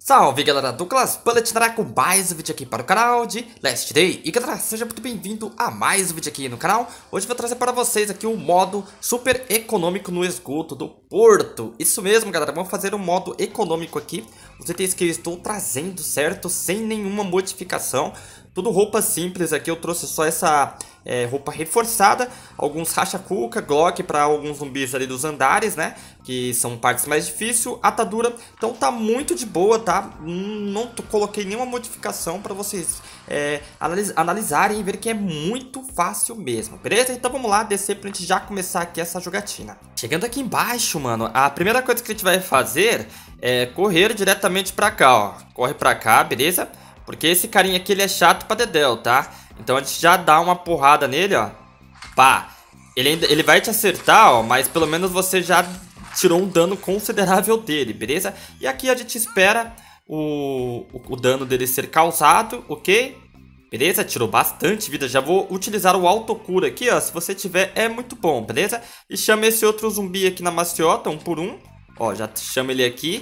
Salve galera, Douglas Bullet com mais um vídeo aqui para o canal de Last Day. E galera, seja muito bem-vindo a mais um vídeo aqui no canal. Hoje eu vou trazer para vocês aqui o modo super econômico no esgoto do Porto. Isso mesmo galera, vamos fazer um modo econômico aqui. Os itens que eu estou trazendo, certo? Sem nenhuma modificação. Tudo roupa simples aqui, eu trouxe só essa roupa reforçada. Alguns racha-cuca, Glock para alguns zumbis ali dos andares, né? Que são partes mais difíceis, atadura. Então tá muito de boa, tá? Não coloquei nenhuma modificação para vocês analisarem e ver que é muito fácil mesmo, beleza? Então vamos lá, descer pra gente já começar aqui essa jogatina. Chegando aqui embaixo, mano, a primeira coisa que a gente vai fazer é correr diretamente pra cá, ó. Corre pra cá, beleza? Porque esse carinha aqui, ele é chato pra dedéu, tá? Então a gente já dá uma porrada nele, ó. Pá. Ele vai te acertar, ó. Mas pelo menos você já tirou um dano considerável dele, beleza? E aqui a gente espera o dano dele ser causado, ok? Beleza? Tirou bastante vida. Já vou utilizar o autocura aqui, ó. Se você tiver, é muito bom, beleza? E chama esse outro zumbi aqui na maciota, um por um. Ó, já chama ele aqui.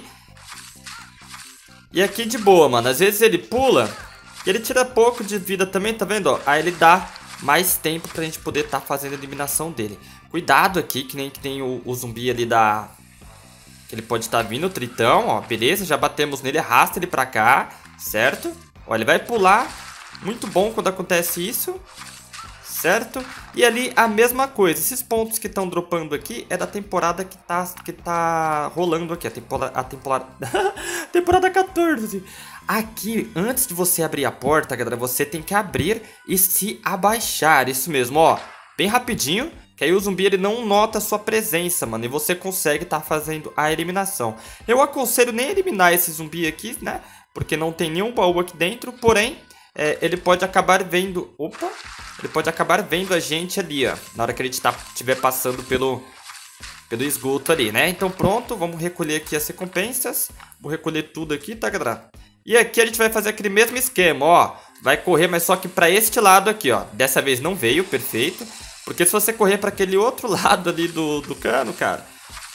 E aqui de boa, mano. Às vezes ele pula e ele tira pouco de vida também, tá vendo? Ó? Aí ele dá mais tempo pra gente poder tá fazendo a eliminação dele. Cuidado aqui, que nem que tem o zumbi ali da... Que ele pode estar vindo, o tritão, ó. Beleza, já batemos nele, arrasta ele pra cá, certo? Ó, ele vai pular. Muito bom quando acontece isso. Certo? E ali a mesma coisa. Esses pontos que estão dropando aqui é da temporada que tá rolando aqui. Temporada 14. Aqui, antes de você abrir a porta, galera, você tem que abrir e se abaixar. Isso mesmo, ó. Bem rapidinho. Que aí o zumbi ele não nota a sua presença, mano. E você consegue tá fazendo a eliminação. Eu aconselho nem eliminar esse zumbi aqui, né? Porque não tem nenhum baú aqui dentro. Porém, ele pode acabar vendo... Opa! Ele pode acabar vendo a gente ali, ó. Na hora que ele estiver passando pelo esgoto ali, né? Então pronto, vamos recolher aqui as recompensas. Vou recolher tudo aqui, tá, galera? E aqui a gente vai fazer aquele mesmo esquema, ó. Vai correr, mas só que pra este lado aqui, ó. Dessa vez não veio, perfeito. Porque se você correr pra aquele outro lado ali do cano, cara...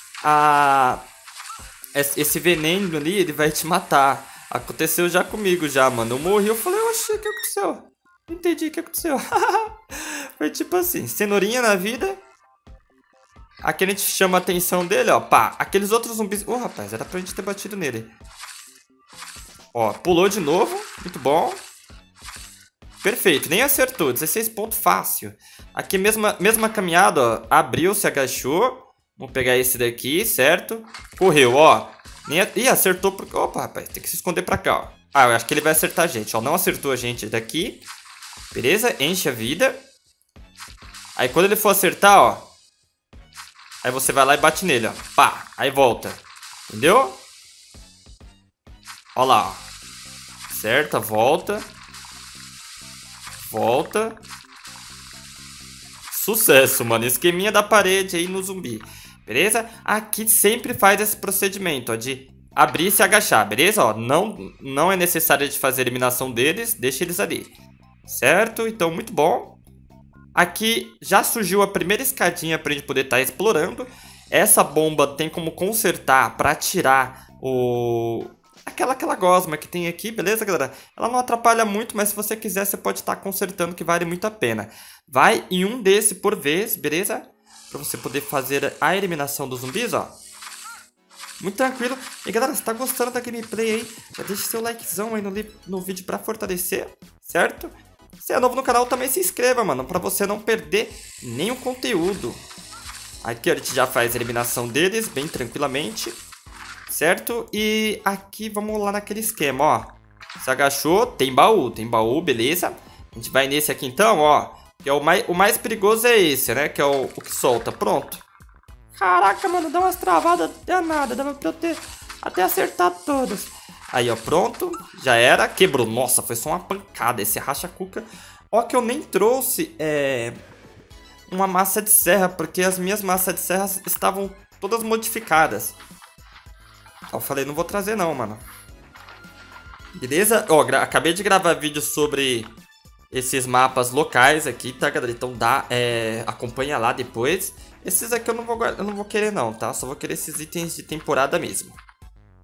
Esse veneno ali, ele vai te matar. Aconteceu já comigo já, mano. Eu morri, eu falei, oxi, o que aconteceu? Não entendi o que aconteceu. Foi tipo assim, cenourinha na vida. Aqui a gente chama a atenção dele, ó. Pá, aqueles outros zumbis... Ô, rapaz, era pra gente ter batido nele. Ó, pulou de novo. Muito bom. Perfeito, nem acertou. 16 pontos fácil. Aqui mesma caminhada, ó. Abriu, se agachou. Vamos pegar esse daqui, certo? Correu, ó. Ih, acertou porque... Opa, rapaz, tem que se esconder pra cá, ó. Ah, eu acho que ele vai acertar a gente, ó. Não acertou a gente daqui. Beleza? Enche a vida. Aí quando ele for acertar, ó. Aí você vai lá e bate nele, ó. Pá, aí volta. Entendeu? Ó lá, ó. Certa, volta. Volta. Sucesso, mano. Esqueminha da parede aí no zumbi. Beleza? Aqui sempre faz esse procedimento, ó, de abrir e se agachar, beleza? Ó, não é necessário de fazer a eliminação deles, deixa eles ali. Certo? Então, muito bom. Aqui já surgiu a primeira escadinha pra gente poder estar explorando. Essa bomba tem como consertar pra tirar aquela gosma que tem aqui, beleza, galera? Ela não atrapalha muito, mas se você quiser, você pode estar consertando, que vale muito a pena. Vai em um desse por vez, beleza? Pra você poder fazer a eliminação dos zumbis, ó. Muito tranquilo. E galera, se tá gostando da gameplay aí, já deixa seu likezão aí no vídeo pra fortalecer, certo? Se é novo no canal, também se inscreva, mano, pra você não perder nenhum conteúdo. Aqui a gente já faz a eliminação deles bem tranquilamente, certo? E aqui vamos lá naquele esquema, ó. Se agachou, tem baú, beleza? A gente vai nesse aqui então, ó. Que é o mais perigoso é esse, né? Que é o que solta. Pronto. Caraca, mano, dá umas travadas danadas. Dava pra eu ter até acertar todas. Aí, ó, pronto. Já era. Quebrou. Nossa, foi só uma pancada esse racha-cuca. Ó que eu nem trouxe uma massa de serra, porque as minhas massas de serra estavam todas modificadas. Eu falei, não vou trazer não, mano. Beleza? Ó, acabei de gravar vídeo sobre esses mapas locais aqui, tá, galera? Então acompanha lá depois. Esses aqui eu não vou querer não, tá? Só vou querer esses itens de temporada mesmo.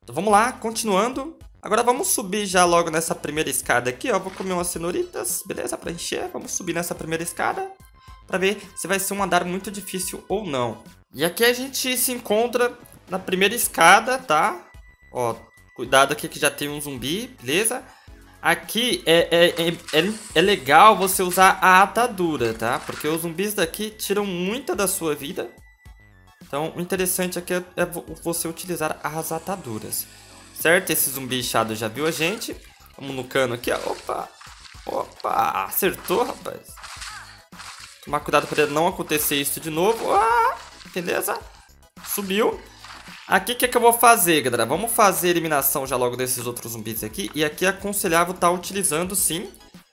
Então vamos lá, continuando. Agora vamos subir já logo nessa primeira escada aqui, ó. Vou comer umas cenoritas, beleza? Pra encher. Vamos subir nessa primeira escada pra ver se vai ser um andar muito difícil ou não. E aqui a gente se encontra na primeira escada, tá? Ó, cuidado aqui que já tem um zumbi, beleza? Aqui é legal você usar a atadura, tá? Porque os zumbis daqui tiram muita da sua vida. Então, o interessante aqui é você utilizar as ataduras. Certo? Esse zumbi inchado já viu a gente. Vamos no cano aqui, ó. Opa! Opa! Acertou, rapaz. Tomar cuidado para não acontecer isso de novo. Ah, beleza? Subiu. Aqui o que eu vou fazer, galera? Vamos fazer a eliminação já logo desses outros zumbis aqui. E aqui é aconselhável estar utilizando, sim,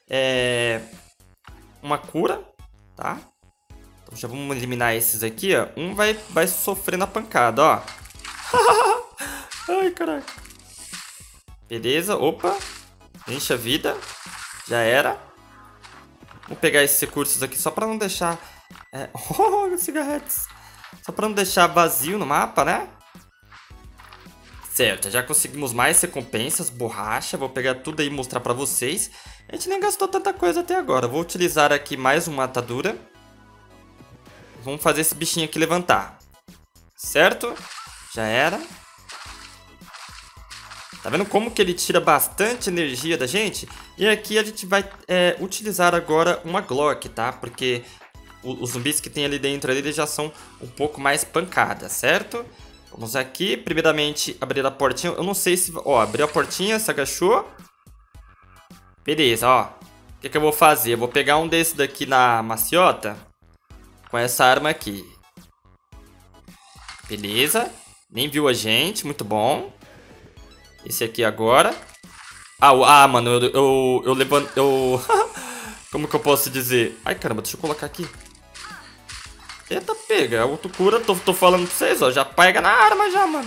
uma cura, tá? Então já vamos eliminar esses aqui, ó. Um vai sofrendo a pancada, ó. Ai, caraca. Beleza, opa. Enche a vida. Já era. Vamos pegar esses recursos aqui só pra não deixar... Oh, cigarretes. Só pra não deixar vazio no mapa, né? Certo, já conseguimos mais recompensas, borracha. Vou pegar tudo aí e mostrar pra vocês. A gente nem gastou tanta coisa até agora. Vou utilizar aqui mais uma atadura. Vamos fazer esse bichinho aqui levantar. Certo? Já era. Tá vendo como que ele tira bastante energia da gente? E aqui a gente vai utilizar agora uma Glock, tá? Porque os zumbis que tem ali dentro eles já são um pouco mais pancadas, certo? Vamos aqui, primeiramente abrir a portinha. Eu não sei se... Ó, abriu a portinha, se agachou. Beleza, ó. O que eu vou fazer? Eu vou pegar um desse daqui na maciota. Com essa arma aqui. Beleza. Nem viu a gente, muito bom. Esse aqui agora. Mano, eu levanto... Como que eu posso dizer? Ai, caramba, deixa eu colocar aqui. Eita, pega. Autocura, tô falando pra vocês, ó. Já pega na arma já, mano.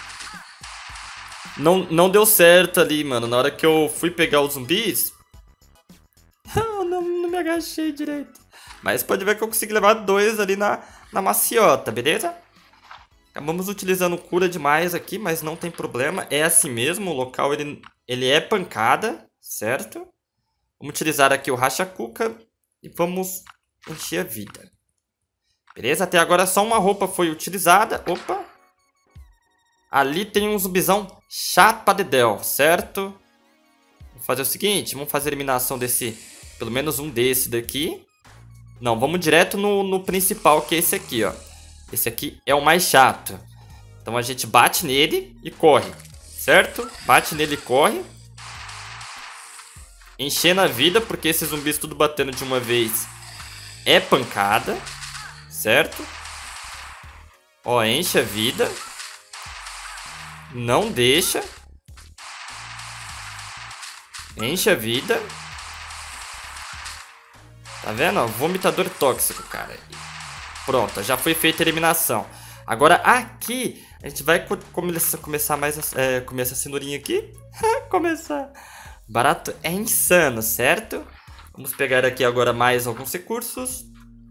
Não deu certo ali, mano. Na hora que eu fui pegar os zumbis... eu não me agachei direito. Mas pode ver que eu consegui levar 2 ali na maciota, beleza? Acabamos utilizando cura demais aqui, mas não tem problema. É assim mesmo, o local ele é pancada, certo? Vamos utilizar aqui o racha-cuca e vamos encher a vida. Beleza? Até agora só uma roupa foi utilizada. Opa! Ali tem um zumbizão chato pra dedéu, certo? Vamos fazer o seguinte, vamos fazer a eliminação desse, pelo menos um desse daqui. Não, vamos direto no principal, que é esse aqui, ó. Esse aqui é o mais chato. Então a gente bate nele e corre, certo? Bate nele e corre. Enchendo a vida, porque esses zumbis tudo batendo de uma vez é pancada, certo? Ó, enche a vida. Não deixa. Enche a vida. Tá vendo? Ó, vomitador tóxico, cara. Pronto, já foi feita a eliminação. Agora aqui a gente vai começar mais comer essa cenourinha aqui. Começar. Barato é insano, certo? Vamos pegar aqui agora mais alguns recursos.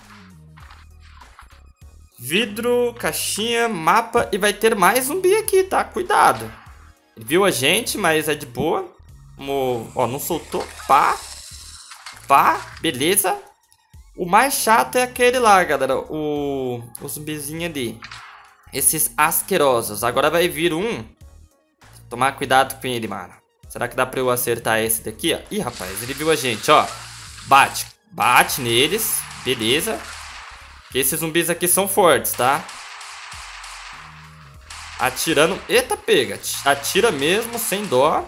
Vidro, caixinha, mapa. E vai ter mais zumbi aqui, tá? Cuidado. Ele viu a gente, mas é de boa. Ó, não soltou. Pá. Beleza. O mais chato é aquele lá, galera. O zumbizinho ali. Esses asquerosos. Agora vai vir um. Tomar cuidado com ele, mano. Será que dá pra eu acertar esse daqui, ó? Ih, rapaz, ele viu a gente, ó. Bate neles. Beleza. Esses zumbis aqui são fortes, tá? Atirando. Eita, pega. Atira mesmo, sem dó.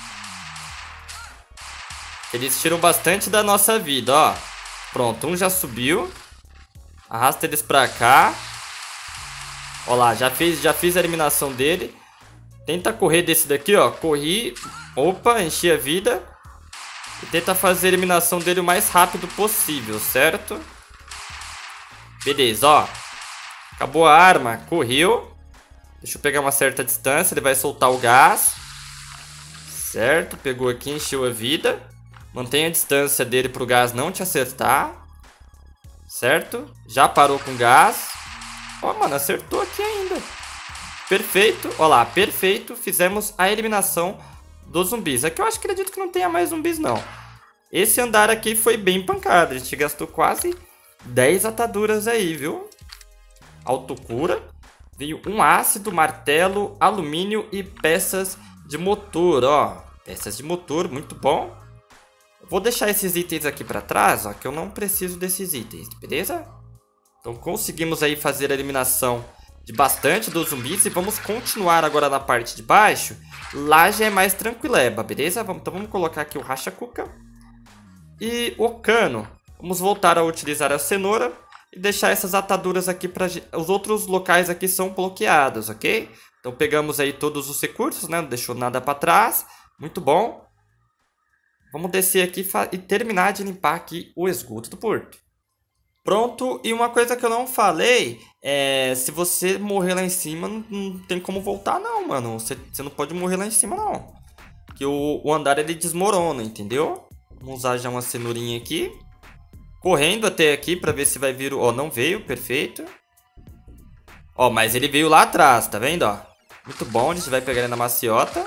Eles tiram bastante da nossa vida, ó. Pronto, um já subiu. Arrasta eles pra cá. Ó lá, já fiz a eliminação dele. Tenta correr desse daqui, ó. Corri. Opa, enchi a vida. E tenta fazer a eliminação dele o mais rápido possível, certo? Beleza, ó. Acabou a arma, correu. Deixa eu pegar uma certa distância. Ele vai soltar o gás. Certo, pegou aqui, encheu a vida. Mantenha a distância dele pro gás não te acertar. Certo? Já parou com gás. Ó, mano, acertou aqui ainda. Perfeito, ó lá, perfeito. Fizemos a eliminação dos zumbis. Aqui eu acho que acredito que não tenha mais zumbis, não. Esse andar aqui foi bem pancada. A gente gastou quase 10 ataduras aí, viu? Autocura. Veio um ácido, martelo, alumínio e peças de motor, ó. Peças de motor, muito bom. Vou deixar esses itens aqui pra trás, ó, que eu não preciso desses itens, beleza? Então conseguimos aí fazer a eliminação de bastante dos zumbis. E vamos continuar agora na parte de baixo. Lá já é mais tranquileba, beleza? Então vamos colocar aqui o racha-cuca e o cano. Vamos voltar a utilizar a cenoura e deixar essas ataduras aqui para os outros locais aqui são bloqueados, ok? Então pegamos aí todos os recursos, né? Não deixou nada para trás. Muito bom. Vamos descer aqui e terminar de limpar aqui o esgoto do porto. Pronto, e uma coisa que eu não falei é, se você morrer lá em cima, não tem como voltar não, mano. Você não pode morrer lá em cima não. Que o andar ele desmorona, entendeu? Vamos usar já uma cenourinha aqui. Correndo até aqui pra ver se vai vir o... Ó, não veio, perfeito. Ó, mas ele veio lá atrás, tá vendo, ó? Muito bom, a gente vai pegar ele na maciota.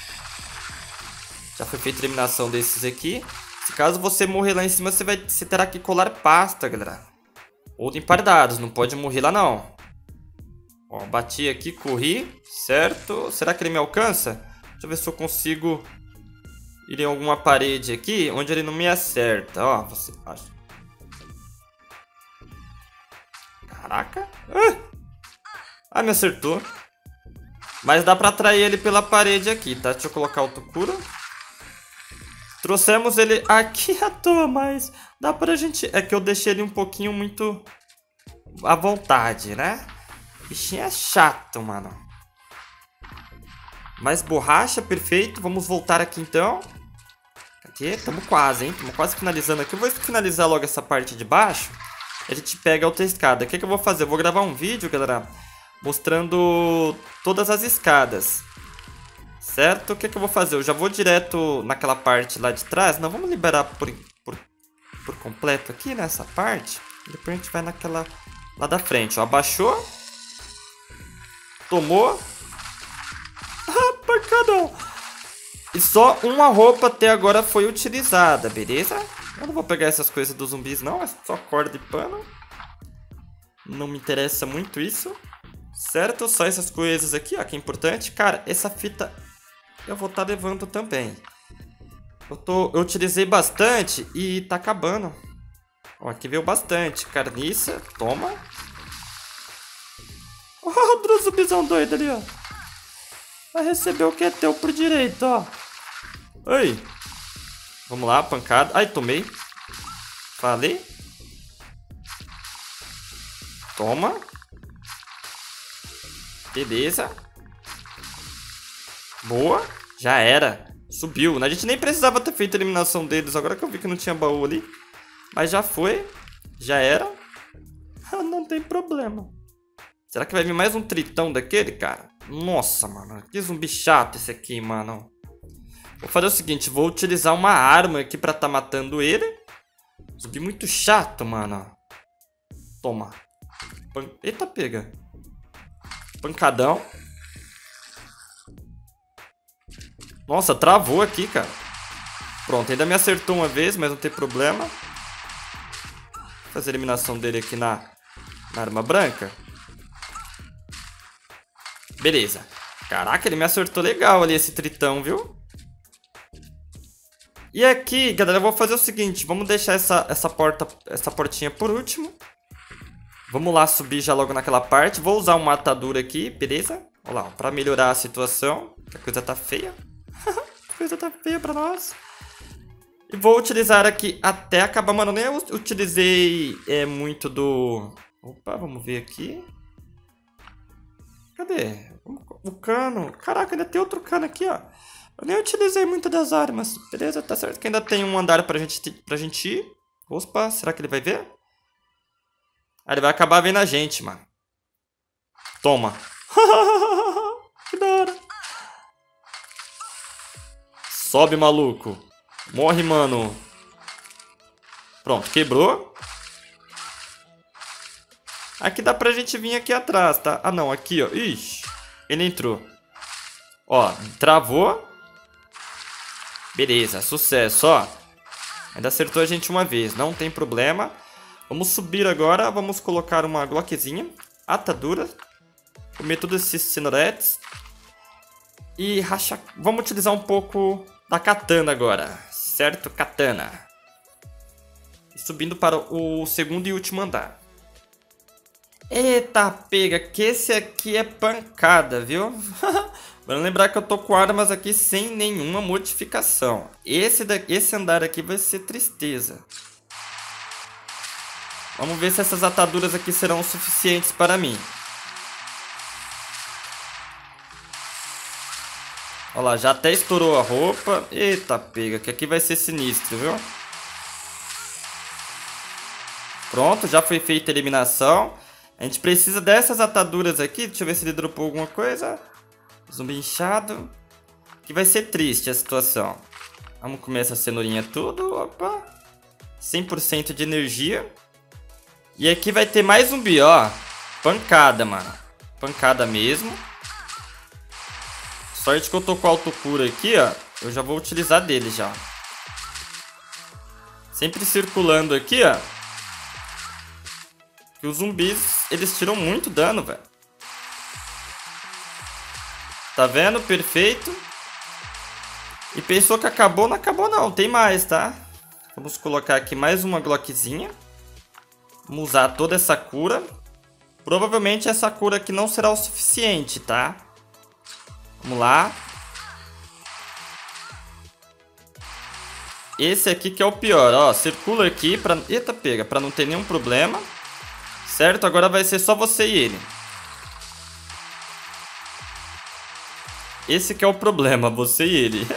Já foi feita a eliminação desses aqui. Se caso você morrer lá em cima, você terá que colar pasta, galera. Ou limpar dados, não pode morrer lá não. Ó, bati aqui, corri, certo? Será que ele me alcança? Deixa eu ver se eu consigo ir em alguma parede aqui, onde ele não me acerta. Ó, você acha. Caraca. Ah, me acertou. Mas dá pra atrair ele pela parede aqui, tá? Deixa eu colocar autocura. Trouxemos ele aqui à toa, mas dá pra gente... É que eu deixei ele um pouquinho muito à vontade, né? Bichinho é chato, mano. Mais borracha, perfeito. Vamos voltar aqui então. Cadê? Tamo quase, hein? Tamo quase finalizando aqui. Eu vou finalizar logo essa parte de baixo. A gente pega a outra escada. O que eu vou fazer? Eu vou gravar um vídeo, galera, mostrando todas as escadas. Certo? O que eu vou fazer? Eu já vou direto naquela parte lá de trás. Não, vamos liberar por completo aqui nessa parte. Depois a gente vai naquela lá da frente. Ó, abaixou. Tomou. Ah, pancadão. E só uma roupa até agora foi utilizada, beleza? Eu não vou pegar essas coisas dos zumbis não. É só corda e pano. Não me interessa muito isso. Certo? Só essas coisas aqui, ó, que é importante. Cara, essa fita... eu vou estar levando também. Eu utilizei bastante e tá acabando. Ó, aqui veio bastante. Carniça, toma. Ó, o zumbizão doido ali, ó. Vai receber o que é teu por direito, ó. Oi. Vamos lá, pancada. Ai, tomei. Falei. Toma. Beleza. Boa. Já era. Subiu. A gente nem precisava ter feito a eliminação deles. Agora que eu vi que não tinha baú ali. Mas já foi. Já era. Não tem problema. Será que vai vir mais um tritão daquele, cara? Nossa, mano. Que zumbi chato esse aqui, mano. Vou fazer o seguinte. Vou utilizar uma arma aqui pra tá matando ele. Zumbi muito chato, mano. Toma. Eita, pega. Pancadão. Nossa, travou aqui, cara. Pronto, ainda me acertou uma vez, mas não tem problema. Vou fazer a eliminação dele aqui na arma branca. Beleza. Caraca, ele me acertou legal ali, esse tritão, viu? E aqui, galera, eu vou fazer o seguinte. Vamos deixar essa portinha por último. Vamos lá subir já logo naquela parte. Vou usar uma atadura aqui, beleza? Olha lá, pra melhorar a situação. Que a coisa tá feia. A coisa tá feia pra nós. E vou utilizar aqui até acabar. Mano, nem eu utilizei muito do... Opa, vamos ver aqui. Cadê? O cano. Caraca, ainda tem outro cano aqui, ó. Eu nem utilizei muito das armas. Beleza, tá certo que ainda tem um andar pra gente ir. Opa, será que ele vai ver? Ah, ele vai acabar vendo a gente, mano. Toma. Que da hora. Sobe, maluco. Morre, mano. Pronto, quebrou. Aqui dá pra gente vir aqui atrás, tá? Ah, não, aqui, ó. Ixi. Ele entrou. Ó, travou. Beleza, sucesso, ó. Ainda acertou a gente uma vez, não tem problema. Vamos subir agora, vamos colocar uma glockzinha. Atadura. Comer todos esses cenoretes. E rachar. Vamos utilizar um pouco da katana agora. Certo, katana. E subindo para o segundo e último andar. Eita, pega, que esse aqui é pancada, viu? Vamos lembrar que eu tô com armas aqui sem nenhuma modificação. Esse andar aqui vai ser tristeza. Vamos ver se essas ataduras aqui serão suficientes para mim. Olha lá, já até estourou a roupa. Eita, pega, que aqui vai ser sinistro, viu? Pronto, já foi feita a eliminação. A gente precisa dessas ataduras aqui. Deixa eu ver se ele dropou alguma coisa. Zumbi inchado. Que vai ser triste a situação. Vamos comer essa cenourinha tudo. Opa. 100% de energia. E aqui vai ter mais zumbi, ó. Pancada, mano. Pancada mesmo. Sorte que eu tô com autocura aqui, ó. Eu já vou utilizar dele já. Sempre circulando aqui, ó. Que os zumbis, eles tiram muito dano, velho. Tá vendo? Perfeito. E pensou que acabou? Não acabou não, tem mais, tá? Vamos colocar aqui mais uma glockzinha. Vamos usar toda essa cura. Provavelmente essa cura aqui não será o suficiente, tá? Vamos lá. Esse aqui que é o pior, ó. Circula aqui pra... Eita, pega, pra não ter nenhum problema. Certo? Agora vai ser só você e ele. Esse que é o problema, você e ele.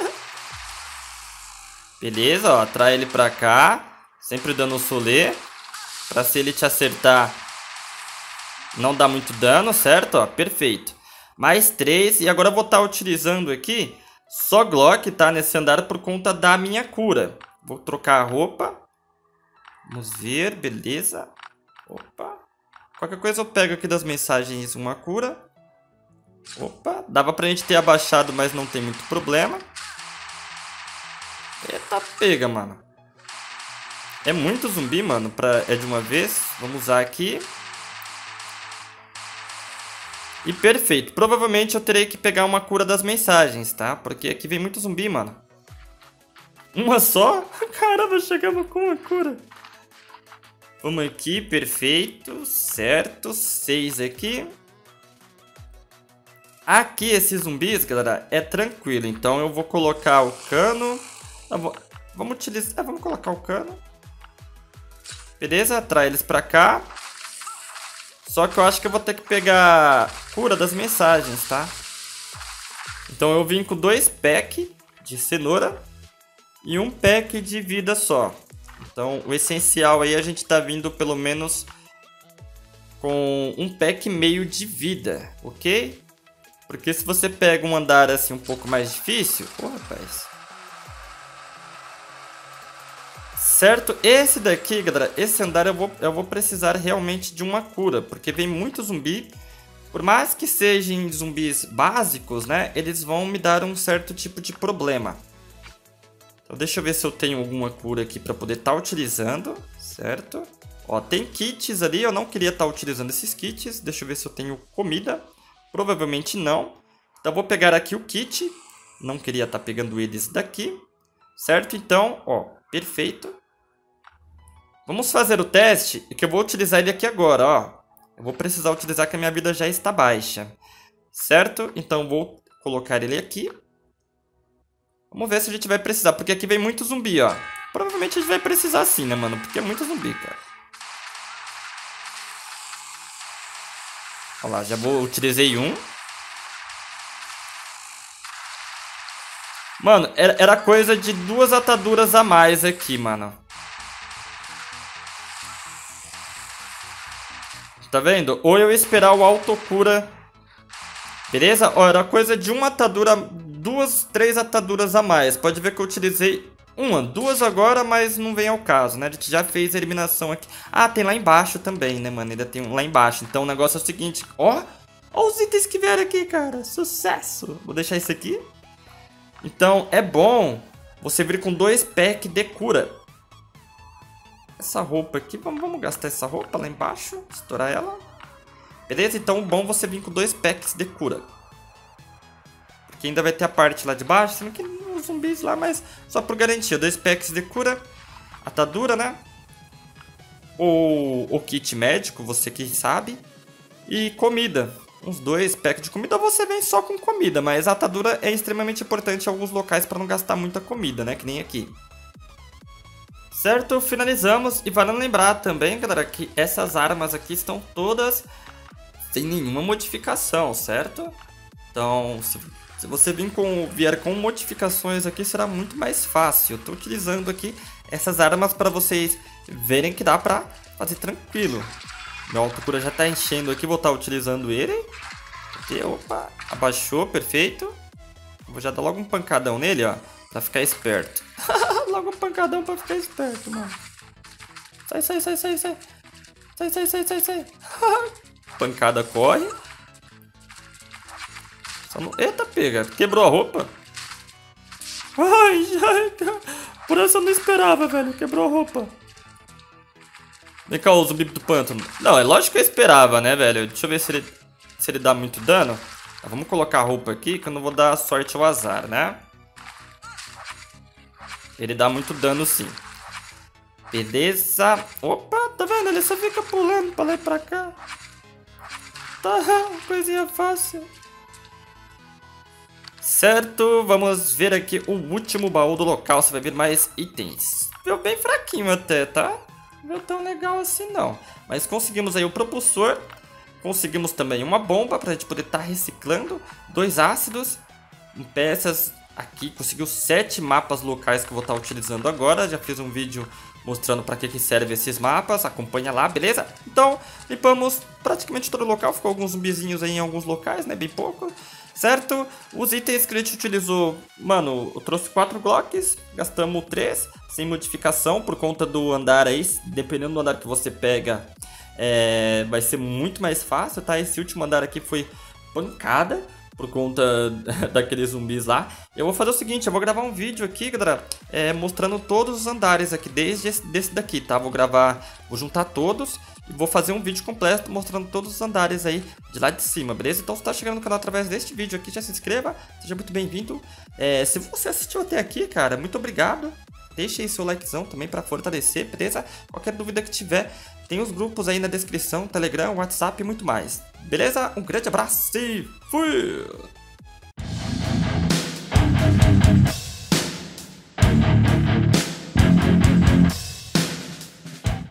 Beleza, ó. Atrai ele pra cá. Sempre dando o solê. Pra se ele te acertar, não dá muito dano, certo? Ó, perfeito. Mais 3. E agora eu vou estar utilizando aqui só Glock, tá? Nesse andar por conta da minha cura. Vou trocar a roupa. Vamos ver, beleza. Opa. Qualquer coisa eu pego aqui das mensagens uma cura. Opa. Dava pra gente ter abaixado, mas não tem muito problema. Eita, pega, mano. É muito zumbi, mano. É de uma vez. Vamos usar aqui. E perfeito. Provavelmente eu terei que pegar uma cura das mensagens, tá? Porque aqui vem muito zumbi, mano. Uma só? Caramba, chegamos com uma cura. Vamos aqui, perfeito. Certo, 6 aqui. Aqui esses zumbis, galera, é tranquilo. Então eu vou colocar o cano. Vamos utilizar... vamos colocar o cano. Beleza, atrai eles pra cá. Só que eu acho que eu vou ter que pegar cura das mensagens, tá? Então eu vim com 2 packs de cenoura e 1 pack de vida só. Então o essencial aí a gente tá vindo pelo menos com 1 pack meio de vida, ok? Porque se você pega um andar assim um pouco mais difícil... Pô, rapaz... Certo? Esse daqui, galera, esse andar eu vou precisar realmente de uma cura, porque vem muito zumbi. Por mais que sejam zumbis básicos, né, eles vão me dar um certo tipo de problema. Então deixa eu ver se eu tenho alguma cura aqui para poder estar utilizando, certo? Ó, tem kits ali, eu não queria estar utilizando esses kits. Deixa eu ver se eu tenho comida. Provavelmente não. Então vou pegar aqui o kit. Não queria estar pegando eles daqui, certo? Então, ó, perfeito. Vamos fazer o teste, que eu vou utilizar ele aqui agora, ó. Eu vou precisar utilizar que a minha vida já está baixa. Certo? Então vou colocar ele aqui. Vamos ver se a gente vai precisar, porque aqui vem muito zumbi, ó. Provavelmente a gente vai precisar sim, né, mano? Porque é muito zumbi, cara. Olha lá, já utilizei um. Mano, era coisa de 2 ataduras a mais aqui, mano. Tá vendo? Ou eu esperar o autocura. Beleza? Ó, era coisa de uma atadura, 2, 3 ataduras a mais. Pode ver que eu utilizei 1, 2 agora, mas não vem ao caso, né? A gente já fez a eliminação aqui. Ah, tem lá embaixo também, né, mano? Ainda tem um lá embaixo. Então o negócio é o seguinte, ó. Olha os itens que vieram aqui, cara. Sucesso. Vou deixar isso aqui. Então, é bom você vir com 2 packs de cura. Essa roupa aqui, vamos gastar essa roupa lá embaixo. Estourar ela. Beleza? Então, bom você vir com 2 packs de cura. Porque ainda vai ter a parte lá de baixo. Sendo que os zumbis lá, mas só por garantia. 2 packs de cura. Atadura, né? O kit médico, você que sabe. E comida. Uns 2 packs de comida, você vem só com comida. Mas a atadura é extremamente importante em alguns locais para não gastar muita comida, né? Que nem aqui. Certo? Finalizamos. E vale lembrar também, galera, que essas armas aqui estão todas sem nenhuma modificação, certo? Então, se você vier com modificações aqui, será muito mais fácil. Eu tô utilizando aqui essas armas para vocês verem que dá pra fazer tranquilo. Meu autocura já tá enchendo aqui, vou estar utilizando ele. Aqui, opa, abaixou, perfeito. Vou já dar logo um pancadão nele, ó, pra ficar esperto. Logo um pancadão pra ficar esperto, mano. Sai, sai, sai, sai, sai. Sai, sai, sai, sai, sai. Pancada corre. Eita, pega. Quebrou a roupa. Ai, já. Por essa eu não esperava, velho. Quebrou a roupa. Vem cá, o zumbi do pântano. Não, é lógico que eu esperava, né, velho? Deixa eu ver se ele dá muito dano. Vamos colocar a roupa aqui, que eu não vou dar sorte ao azar, né? Ele dá muito dano, sim. Beleza. Opa, tá vendo? Ele só fica pulando pra lá e pra cá. Tá, coisinha fácil. Certo, vamos ver aqui o último baú do local. Você vai ver mais itens. Veio bem fraquinho até, tá? Não é tão legal assim não. Mas conseguimos aí o propulsor. Conseguimos também uma bomba pra gente poder estar reciclando. 2 ácidos. Peças aqui. Conseguiu 7 mapas locais que eu vou estar utilizando agora. Já fiz um vídeo mostrando para que serve esses mapas. Acompanha lá, beleza? Então, limpamos praticamente todo o local. Ficou alguns zumbizinhos aí em alguns locais, né? Bem pouco. Certo? Os itens que a gente utilizou, mano, eu trouxe 4 Glocks, gastamos 3, sem modificação, por conta do andar aí, dependendo do andar que você pega, vai ser muito mais fácil, tá? Esse último andar aqui foi pancada, por conta daqueles zumbis lá. Eu vou fazer o seguinte, eu vou gravar um vídeo aqui, galera, mostrando todos os andares aqui, desde desse daqui, tá? Vou juntar todos e vou fazer um vídeo completo mostrando todos os andares aí de lá de cima, beleza? Então se tá chegando no canal através deste vídeo aqui, já se inscreva, seja muito bem-vindo. Se você assistiu até aqui, cara, muito obrigado. Deixe aí seu likezão também pra fortalecer, beleza? Qualquer dúvida que tiver, tem os grupos aí na descrição, Telegram, WhatsApp e muito mais. Beleza? Um grande abraço e fui!